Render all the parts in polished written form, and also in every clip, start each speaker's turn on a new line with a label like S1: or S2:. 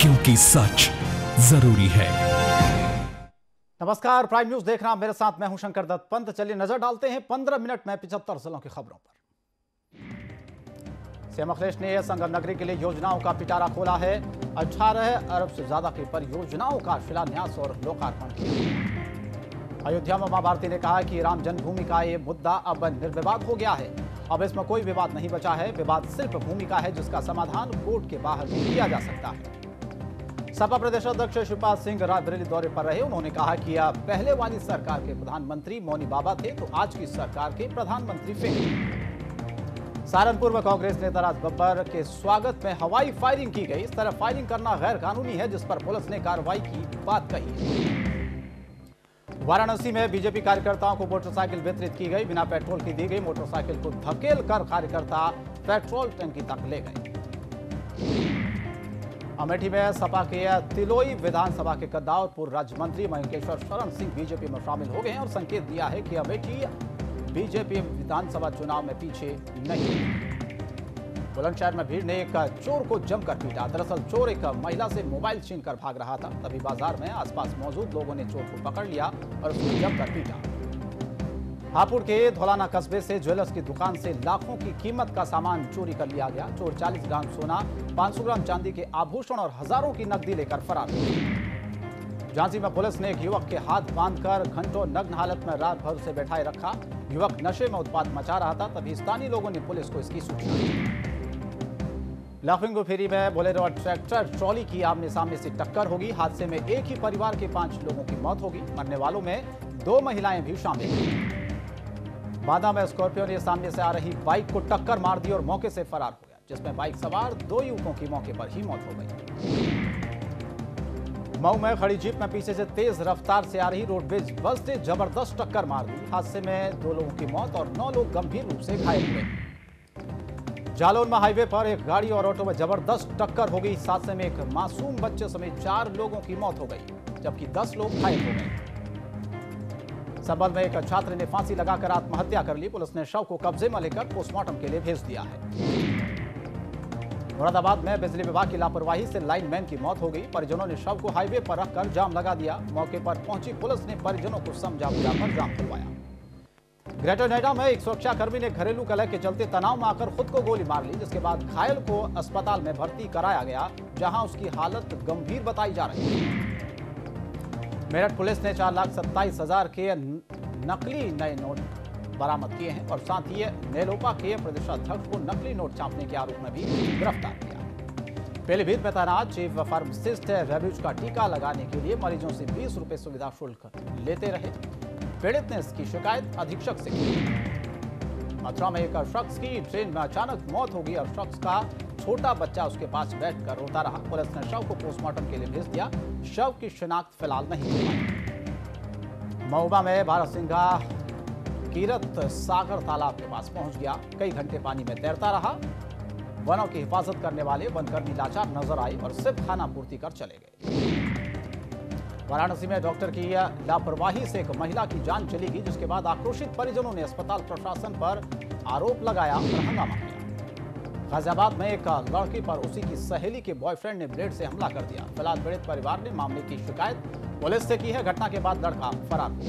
S1: क्योंकि सच जरूरी है।
S2: नमस्कार, प्राइम न्यूज देख रहा हूं, मेरे साथ मैं हूं शंकर दत्त पंत। चलिए नजर डालते हैं 15 मिनट में 75 जिलों की खबरों पर। सीएम अखिलेश ने संगम नगरी के लिए योजनाओं का पिटारा खोला है। 18 अरब से ज्यादा की परियोजनाओं का शिलान्यास और लोकार्पण किया। अयोध्या में मां भारती ने कहा कि राम जन्मभूमि का ये मुद्दा अब निर्विवाद हो गया है। अब इसमें कोई विवाद नहीं बचा है। विवाद सिर्फ भूमि का है, जिसका समाधान कोर्ट के बाहर भी किया जा सकता है। सपा प्रदेश अध्यक्ष शिवपाल सिंह रायबरेली दौरे पर रहे। उन्होंने कहा कि अब पहले वाली सरकार के प्रधानमंत्री मौनी बाबा थे, तो आज की सरकार के प्रधानमंत्री फेल। सहारनपुर में कांग्रेस नेता राज बब्बर के स्वागत में हवाई फायरिंग की गई। इस तरह फायरिंग करना गैर कानूनी है, जिस पर पुलिस ने कार्रवाई की बात कही। वाराणसी में बीजेपी कार्यकर्ताओं को मोटरसाइकिल वितरित की गई। बिना पेट्रोल की दी गई मोटरसाइकिल को धकेल कर कार्यकर्ता पेट्रोल टंकी तक ले गए। अमेठी में सपा के तिलोई विधानसभा के कद्दावर पूर्व राज्य मंत्री मयंकेश्वर शरण सिंह बीजेपी में शामिल हो गए हैं और संकेत दिया है कि अमेठी बीजेपी विधानसभा चुनाव में पीछे नहीं है। बुलंदशहर में भीड़ ने एक चोर को जमकर पीटा। दरअसल चोर एक महिला से मोबाइल छीनकर भाग रहा था। तभी बाजार में आसपास मौजूद लोगों ने चोर को पकड़ लिया और उसको जमकर पीटा। हापुड़ के धौलाना कस्बे से ज्वेलर्स की दुकान से लाखों की कीमत का सामान चोरी कर लिया गया। चोर 40 ग्राम सोना, 500 ग्राम चांदी के आभूषण और हजारों की नकदी लेकर फरार हुए। झांसी में पुलिस ने एक युवक के हाथ बांधकर घंटों नग्न हालत में रात भर उसे बैठाए रखा। युवक नशे में उत्पात मचा रहा था, तभी स्थानीय लोगों ने पुलिस को इसकी सूचना दी। लाफिंगो फेरी में बोलेरो और ट्रैक्टर ट्रॉली की आमने सामने से टक्कर होगी। हादसे में एक ही परिवार के 5 लोगों की मौत होगी। मरने वालों में 2 महिलाएं भी शामिल हैं। बांदा में स्कॉर्पियो ने सामने से आ रही बाइक को टक्कर मार दी और मौके से फरार हो गया, जिसमें बाइक सवार 2 युवकों की मौके पर ही मौत हो गई। मऊ में खड़ी जीप में पीछे से तेज रफ्तार से आ रही रोडवेज बस ने जबरदस्त टक्कर मार दी। हादसे में 2 लोगों की मौत और 9 लोग गंभीर रूप से घायल हुए। जालौन में हाईवे पर एक गाड़ी और ऑटो में जबरदस्त टक्कर हो गई। इस हादसे में एक मासूम बच्चे समेत 4 लोगों की मौत हो गई, जबकि 10 लोग घायल हो गए। संभल में एक छात्र ने फांसी लगाकर आत्महत्या कर ली। पुलिस ने शव को कब्जे में लेकर पोस्टमार्टम के लिए भेज दिया है। मुरादाबाद में बिजली विभाग की लापरवाही से लाइनमैन की मौत हो गई। परिजनों ने शव को हाईवे पर रखकर जाम लगा दिया। मौके पर पहुंची पुलिस ने परिजनों को समझा बुझाकर जाम खुलवाया। ग्रेटर नोएडा में एक सुरक्षाकर्मी ने घरेलू कलह के चलते तनाव में आकर खुद को गोली मार ली, जिसके बाद घायल को अस्पताल में भर्ती कराया गया, जहां उसकी हालत गंभीर बताई जा रही है। मेरठ पुलिस ने 4,27,000 के नकली नए नोट बरामद किए हैं और साथ ही नेलोपा के प्रदेशाध्यक्ष को नकली नोट छापने के आरोप में भी गिरफ्तार किया। पीलीभीत में तैनात चीफ फार्मासिस्ट रेबीज का टीका लगाने के लिए मरीजों से 20 रुपए सुविधा शुल्क लेते रहे। पीड़ित ने इसकी शिकायत अधीक्षक से की। मथुरा में एक शख्स की ट्रेन में अचानक मौत हो गई और शख्स का छोटा बच्चा उसके पास बैठकर रोता रहा। पुलिस ने शव को पोस्टमार्टम के लिए भेज दिया। शव की शिनाख्त फिलहाल नहीं हो पाई। महोबा में बारहसिंघा कीरत सागर तालाब के पास पहुंच गया। कई घंटे पानी में तैरता रहा। वनों की हिफाजत करने वाले वनकर्मी लाचार नजर आए और सिर्फ खाना पूर्ति कर चले गए। वाराणसी में डॉक्टर की लापरवाही से एक महिला की जान चली गई, जिसके बाद आक्रोशित परिजनों ने अस्पताल प्रशासन पर आरोप लगाया और हंगामा किया। गाजियाबाद में एक लड़की पर उसी की सहेली के बॉयफ्रेंड ने ब्लेड से हमला कर दिया। फिलहाल पीड़ित परिवार ने मामले की शिकायत पुलिस से की है। घटना के बाद लड़का फरार हो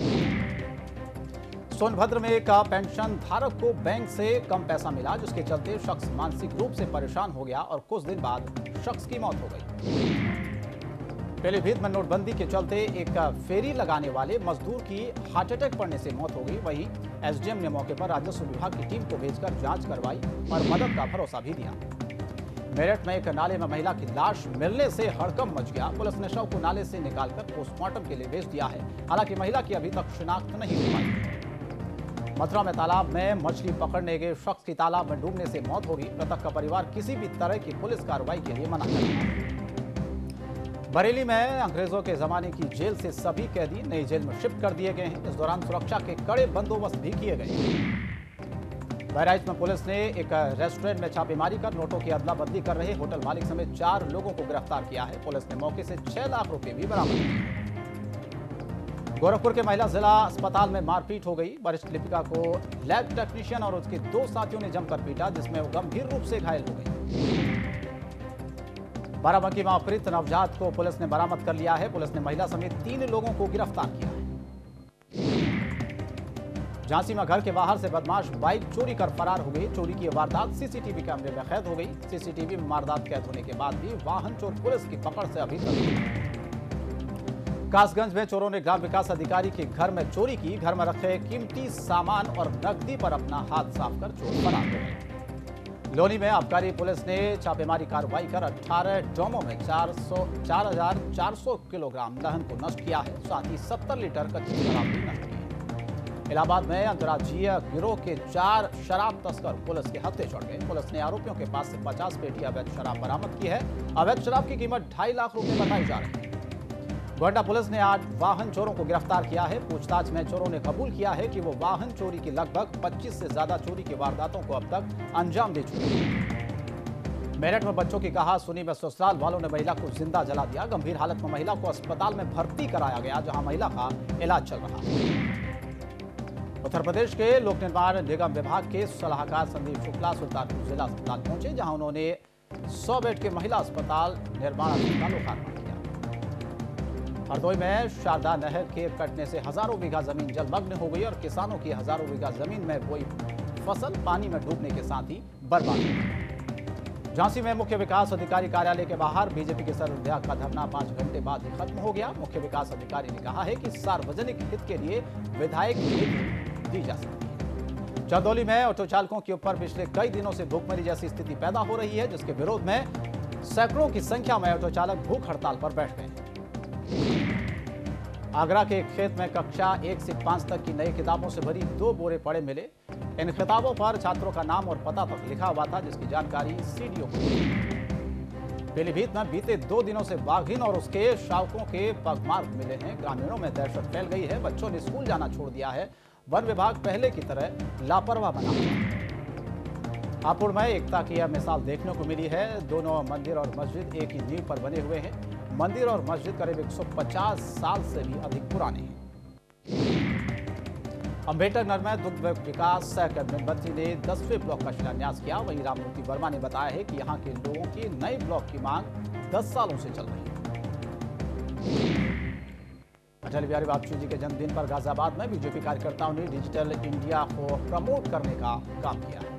S2: गया। सोनभद्र में एक पेंशन धारक को बैंक से कम पैसा मिला, जिसके चलते शख्स मानसिक रूप से परेशान हो गया और कुछ दिन बाद शख्स की मौत हो गई। पीलीभीत में नोटबंदी के चलते एक फेरी लगाने वाले मजदूर की हार्ट अटैक पड़ने से मौत हो गई। वहीं एसडीएम ने मौके पर राजस्व विभाग की टीम को भेजकर जांच करवाई और मदद का भरोसा भी दिया। मेरठ में एक नाले में महिला की लाश मिलने से हड़कंप मच गया। पुलिस ने शव को नाले से निकालकर पोस्टमार्टम के लिए भेज दिया है। हालांकि महिला की अभी तक शिनाख्त नहीं हो पाई। मथुरा में तालाब में मछली पकड़ने गए शख्स की तालाब में डूबने से मौत हो गई। मृतक का परिवार किसी भी तरह की पुलिस कार्रवाई के लिए मना कर रहा है। बरेली में अंग्रेजों के जमाने की जेल से सभी कैदी नई जेल में शिफ्ट कर दिए गए हैं। इस दौरान सुरक्षा के कड़े बंदोबस्त भी किए गए। बहराइच में पुलिस ने एक रेस्टोरेंट में छापेमारी कर नोटों की अदला बदली कर रहे होटल मालिक समेत 4 लोगों को गिरफ्तार किया है। पुलिस ने मौके से 6 लाख रुपए भी बरामद किए। गोरखपुर के महिला जिला अस्पताल में मारपीट हो गई। वरिष्ठ लिपिका को लैब टेक्नीशियन और उसके 2 साथियों ने जमकर पीटा, जिसमें वो गंभीर रूप से घायल हो गई। बाराबंकी में अपहृत नवजात को पुलिस ने बरामद कर लिया है। पुलिस ने महिला समेत 3 लोगों को गिरफ्तार किया है। झांसी में घर के बाहर से बदमाश बाइक चोरी कर फरार हो गई। चोरी की वारदात सीसीटीवी कैमरे में कैद हो गई। सीसीटीवी में वारदात कैद होने के बाद भी वाहन चोर पुलिस की पकड़ से अभी तक। कासगंज में चोरों ने ग्राम विकास अधिकारी के घर में चोरी की। घर में रखे कीमती सामान और नकदी पर अपना हाथ साफ कर चोर फरार हो गए। लोनी में आबकारी पुलिस ने छापेमारी कार्रवाई कर 18 ड्रमों में 4,400 किलोग्राम दहन को नष्ट किया है। साथ ही 70 लीटर कच्ची शराब भी नष्ट की है। इलाहाबाद में अंतर्राज्यीय गिरोह के 4 शराब तस्कर पुलिस के हत्थे चढ़ गए। पुलिस ने आरोपियों के पास से 50 पेटी अवैध शराब बरामद की है। अवैध शराब की कीमत 2.5 लाख रुपए बताई जा रही है। गोड्डा पुलिस ने 8 वाहन चोरों को गिरफ्तार किया है। पूछताछ में चोरों ने कबूल किया है कि वो वाहन चोरी की लगभग 25 से ज्यादा चोरी की वारदातों को अब तक अंजाम दे चुके हैं। मेरठ में बच्चों की कहा सुनी में ससुराल वालों ने महिला को जिंदा जला दिया। गंभीर हालत में महिला को अस्पताल में भर्ती कराया गया, जहां महिला का इलाज चल रहा है। उत्तर प्रदेश के लोक निर्माण निगम विभाग के सलाहकार संदीप शुक्ला सुल्तानपुर जिला अस्पताल पहुंचे, जहां उन्होंने 100 बेड के महिला अस्पताल निर्माण का लोकार्पण किया। हरदोई में शारदा नहर के कटने से हजारों बीघा जमीन जलमग्न हो गई और किसानों की हजारों बीघा जमीन में बोई फसल पानी में डूबने के साथ ही बर्बाद हो गई। झांसी में मुख्य विकास अधिकारी कार्यालय के बाहर बीजेपी के सर्वध्याग का धरना 5 घंटे बाद ही खत्म हो गया। मुख्य विकास अधिकारी ने कहा है कि सार्वजनिक हित के लिए विधायक निधि दी जा सकती है। चंदौली में ऑटो चालकों के ऊपर पिछले कई दिनों से भूखमरी जैसी स्थिति पैदा हो रही है, जिसके विरोध में सैकड़ों की संख्या में ऑटो चालक भूख हड़ताल पर बैठ गए। आगरा के एक खेत में कक्षा 1 से 5 तक की नई किताबों से भरी 2 बोरे पड़े मिले। इन किताबों पर छात्रों का नाम और पता तक लिखा हुआ था, जिसकी जानकारी सीडीओ को दी। पीलीभीत में बीते 2 दिनों से बाघिन और उसके शावकों के पगमार्क मिले हैं। ग्रामीणों में दहशत फैल गई है। बच्चों ने स्कूल जाना छोड़ दिया है। वन विभाग पहले की तरह लापरवाह बना हुआ है। हापुड़ में एकता की यह मिसाल देखने को मिली है। दोनों मंदिर और मस्जिद एक ही नींव पर बने हुए हैं। मंदिर और मस्जिद करीब 150 साल से भी अधिक पुराने हैं। अम्बेडकर नगर में दुग्ध विकास कैबिनेट मंत्री ने 10वें ब्लॉक का शिलान्यास किया। वहीं राममूर्ति वर्मा ने बताया है कि यहां के लोगों की नए ब्लॉक की मांग 10 सालों से चल रही है। अटल बिहारी वाजपेयी जी के जन्मदिन पर गाजियाबाद में बीजेपी कार्यकर्ताओं ने डिजिटल इंडिया को प्रमोट करने का काम किया है।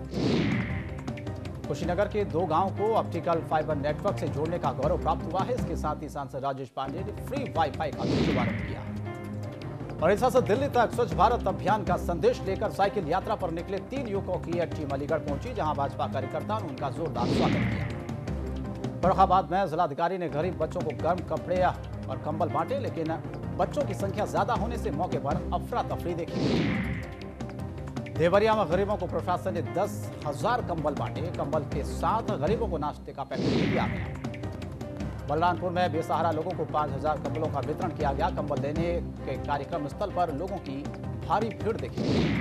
S2: कुशीनगर के 2 गांवों को ऑप्टिकल फाइबर नेटवर्क से जोड़ने का गौरव प्राप्त हुआ है। इसके साथ ही सांसद राजेश पांडे ने फ्री वाईफाई का भी शुभारंभ किया। ओडिशा से दिल्ली तक स्वच्छ भारत अभियान का संदेश लेकर साइकिल यात्रा पर निकले 3 युवकों की यह टीम अलीगढ़ पहुंची, जहां भाजपा कार्यकर्ताओं ने उनका जोरदार स्वागत किया। फर्रुखाबाद में जिलाधिकारी ने गरीब बच्चों को गर्म कपड़े और कंबल बांटे, लेकिन बच्चों की संख्या ज्यादा होने से मौके पर अफरा तफरी देखी। देवरिया में गरीबों को प्रशासन ने 10,000 कंबल बांटे। कंबल के साथ गरीबों को नाश्ते का पैकेट भी दिया गया। बलरामपुर में बेसहारा लोगों को 5,000 कंबलों का वितरण किया गया। कंबल देने के कार्यक्रम स्थल पर लोगों की भारी भीड़ देखी गई।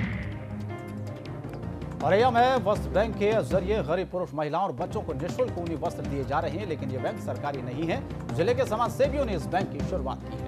S2: औरैया में वस्त्र बैंक के जरिए गरीब पुरुष महिलाओं और बच्चों को निःशुल्क ऊनी वस्त्र दिए जा रहे हैं, लेकिन ये बैंक सरकारी नहीं है। जिले के समाज सेवियों ने इस बैंक की शुरुआत की है।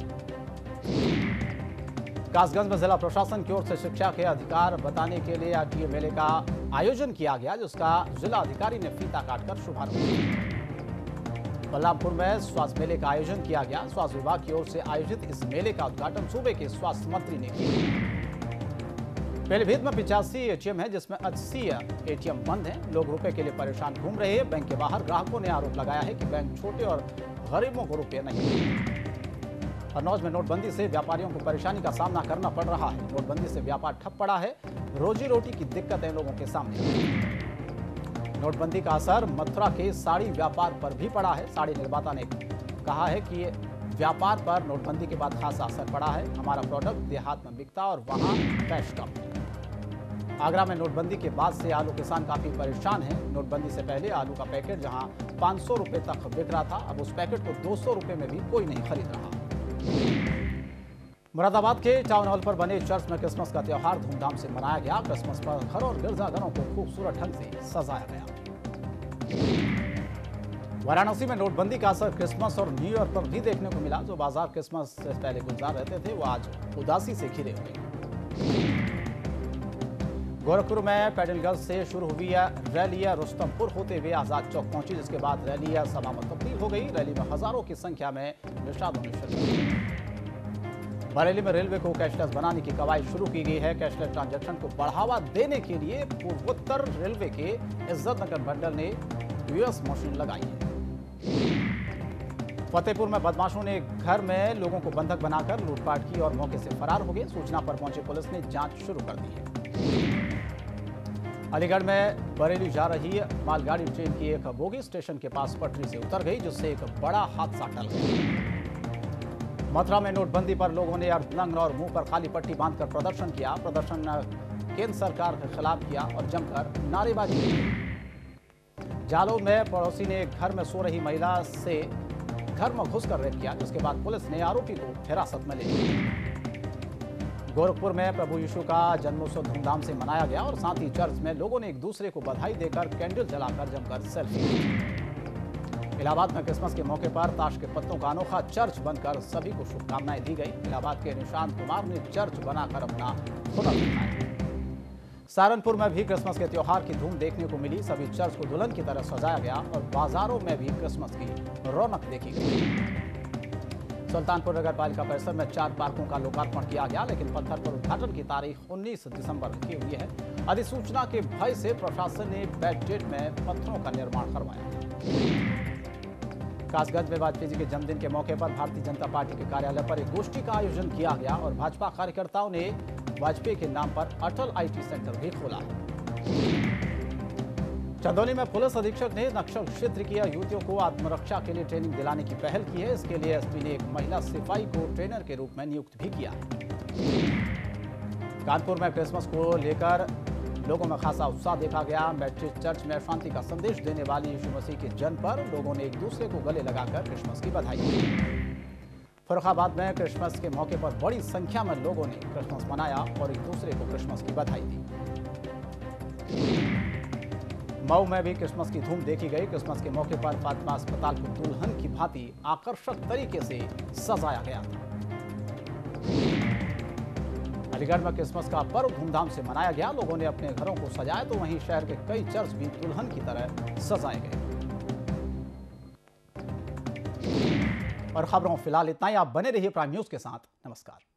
S2: कासगंज में जिला प्रशासन की ओर से शिक्षा के अधिकार बताने के लिए आरटीए मेले का आयोजन किया गया, जिसका जिला अधिकारी ने फीता काटकर शुभारंभ किया। बलरामपुर में स्वास्थ्य मेले का आयोजन किया गया। स्वास्थ्य विभाग की ओर से आयोजित इस मेले का उद्घाटन सूबे के स्वास्थ्य मंत्री ने किया। पीलीभीत में 85 एटीएम है, जिसमें 80 एटीएम बंद हैं। लोग रुपए के लिए परेशान घूम रहे हैं। बैंक के बाहर ग्राहकों ने आरोप लगाया है कि बैंक छोटे और गरीबों को रुपये नहीं। कन्नौज में नोटबंदी से व्यापारियों को परेशानी का सामना करना पड़ रहा है। नोटबंदी से व्यापार ठप पड़ा है। रोजी रोटी की दिक्कतें लोगों के सामने। नोटबंदी का असर मथुरा के साड़ी व्यापार पर भी पड़ा है। साड़ी निर्माता ने कहा है कि व्यापार पर नोटबंदी के बाद खासा असर पड़ा है। हमारा प्रोडक्ट देहात में बिकता और वहां कैश कम है। आगरा में नोटबंदी के बाद से आलू किसान काफी परेशान हैं। नोटबंदी से पहले आलू का पैकेट जहां 500 रुपए तक बिक रहा था, अब उस पैकेट को 200 रुपए में भी कोई नहीं खरीद रहा। मुरादाबाद के टाउन हॉल पर बने चर्च में क्रिसमस का त्योहार धूमधाम से मनाया गया। क्रिसमस पर घर और गिरजाघरों को खूबसूरत ढंग से सजाया गया। वाराणसी में नोटबंदी का असर क्रिसमस और न्यू ईयर पर भी देखने को मिला। जो बाजार क्रिसमस से पहले गुलजार रहते थे, वो आज उदासी से घिरे हुए। गोरखपुर में पैडलगंज से शुरू हुई रैली रुस्तमपुर होते हुए आजाद चौक पहुंची, जिसके बाद रैली सभा में तब्दील हो गई। रैली में हजारों की संख्या में निषादों ने शिरकत। बरेली में रेलवे को कैशलेस बनाने की कवायद शुरू की गई है। कैशलेस ट्रांजैक्शन को बढ़ावा देने के लिए पूर्वोत्तर रेलवे के इज्जत नगर मंडल ने यूएस मशीन लगाई है। फतेहपुर में बदमाशों ने घर में लोगों को बंधक बनाकर लूटपाट की और मौके से फरार हो गए। सूचना पर पहुंची पुलिस ने जांच शुरू कर दी है। अलीगढ़ में बरेली जा रही मालगाड़ी ट्रेन की एक बोगी स्टेशन के पास पटरी से उतर गई, जिससे एक बड़ा हादसा टल गया। मथुरा में नोटबंदी पर लोगों ने अर्धनग्न और मुंह पर खाली पट्टी बांधकर प्रदर्शन किया। प्रदर्शन केंद्र सरकार के खिलाफ किया और जमकर नारेबाजी की। जालौर में पड़ोसी ने घर में सो रही महिला से घर में घुसकर रेप किया, जिसके बाद पुलिस ने आरोपी को हिरासत में ले लिया। गोरखपुर में प्रभु यीशु का जन्मोत्सव धूमधाम से मनाया गया और साथ ही चर्च में लोगों ने एक दूसरे को बधाई देकर कैंडल जलाकर जमकर सेल्फी ली। इलाहाबाद में क्रिसमस के मौके पर ताश के पत्तों का अनोखा चर्च बनकर सभी को शुभकामनाएं दी गई। इलाहाबाद के निशांत कुमार ने चर्च बनाकर अपना हुनर दिखाया। सहारनपुर में भी क्रिसमस के त्योहार की धूम देखने को मिली। सभी चर्च को दुल्हन की तरह सजाया गया और बाजारों में भी क्रिसमस की रौनक देखी गई। सुल्तानपुर नगर पालिका परिसर में 4 पार्कों का लोकार्पण किया गया, लेकिन पत्थर पर उद्घाटन की तारीख 19 दिसंबर लिखी हुई है। अधिसूचना के भय से प्रशासन ने बैक डेट में पत्थरों का निर्माण करवाया। कासगंज में वाजपेयी जी के जन्मदिन के मौके पर भारतीय जनता पार्टी के कार्यालय पर एक गोष्ठी का आयोजन किया गया और भाजपा कार्यकर्ताओं ने वाजपेयी के नाम पर अटल IT सेंटर भी खोला है। चंदौली में पुलिस अधीक्षक ने नक्सल क्षेत्र की युवतियों को आत्मरक्षा के लिए ट्रेनिंग दिलाने की पहल की है। इसके लिए एसपी ने एक महिला सिपाही को ट्रेनर के रूप में नियुक्त भी किया है। कानपुर में क्रिसमस को लेकर लोगों में खासा उत्साह देखा गया। बैप्टिस्ट चर्च में शांति का संदेश देने वाली यीशु मसीह के जन्म पर लोगों ने एक दूसरे को गले लगाकर क्रिसमस की बधाई दी। फर्रुखाबाद में क्रिसमस के मौके पर बड़ी संख्या में लोगों ने क्रिसमस मनाया और एक दूसरे को क्रिसमस की बधाई दी। मऊ में भी क्रिसमस की धूम देखी गई। क्रिसमस के मौके पर फातिमा अस्पताल को दुल्हन की भांति आकर्षक तरीके से सजाया गया था। अलीगढ़ में क्रिसमस का पर्व धूमधाम से मनाया गया। लोगों ने अपने घरों को सजाया तो वहीं शहर के कई चर्च भी दुल्हन की तरह सजाए गए। और खबरों फिलहाल इतना ही। आप बने रहिए प्राइम न्यूज के साथ। नमस्कार।